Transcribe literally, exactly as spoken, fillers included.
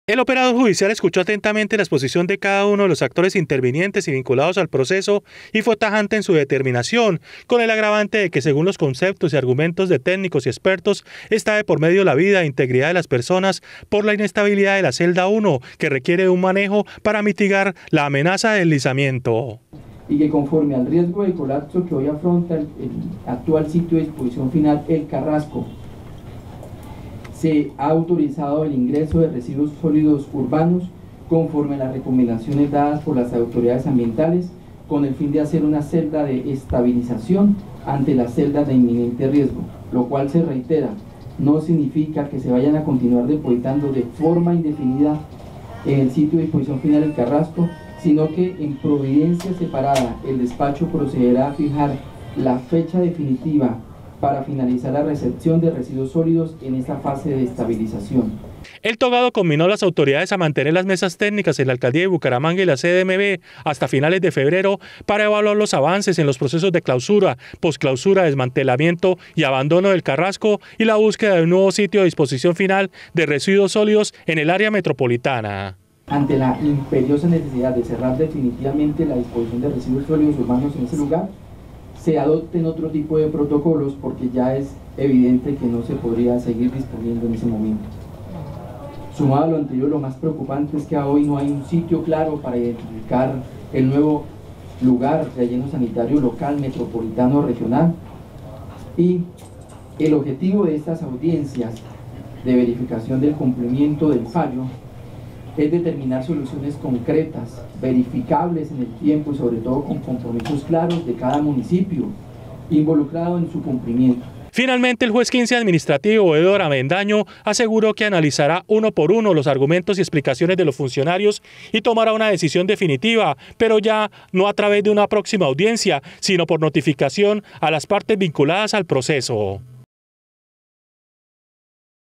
El operador judicial escuchó atentamente la exposición de cada uno de los actores intervinientes y vinculados al proceso y fue tajante en su determinación, con el agravante de que según los conceptos y argumentos de técnicos y expertos, está de por medio la vida e integridad de las personas por la inestabilidad de la celda uno, que requiere de un manejo para mitigar la amenaza de deslizamiento. Y que conforme al riesgo de colapso que hoy afronta el, el actual sitio de disposición final El Carrasco, se ha autorizado el ingreso de residuos sólidos urbanos conforme a las recomendaciones dadas por las autoridades ambientales con el fin de hacer una celda de estabilización ante las celdas de inminente riesgo, lo cual se reitera, no significa que se vayan a continuar depositando de forma indefinida en el sitio de disposición final El Carrasco, sino que en providencia separada el despacho procederá a fijar la fecha definitiva para finalizar la recepción de residuos sólidos en esta fase de estabilización. El togado conminó a las autoridades a mantener las mesas técnicas en la Alcaldía de Bucaramanga y la C D M B hasta finales de febrero para evaluar los avances en los procesos de clausura, posclausura, desmantelamiento y abandono del Carrasco y la búsqueda de un nuevo sitio de disposición final de residuos sólidos en el área metropolitana. Ante la imperiosa necesidad de cerrar definitivamente la disposición de residuos sólidos urbanos en ese lugar, se adopten otro tipo de protocolos porque ya es evidente que no se podría seguir disponiendo en ese momento. Sumado a lo anterior, lo más preocupante es que hoy no hay un sitio claro para identificar el nuevo lugar de relleno sanitario local, metropolitano, regional, y el objetivo de estas audiencias de verificación del cumplimiento del fallo es determinar soluciones concretas, verificables en el tiempo y sobre todo con compromisos claros de cada municipio involucrado en su cumplimiento. Finalmente, el juez quince administrativo Eduardo Avendaño aseguró que analizará uno por uno los argumentos y explicaciones de los funcionarios y tomará una decisión definitiva, pero ya no a través de una próxima audiencia, sino por notificación a las partes vinculadas al proceso.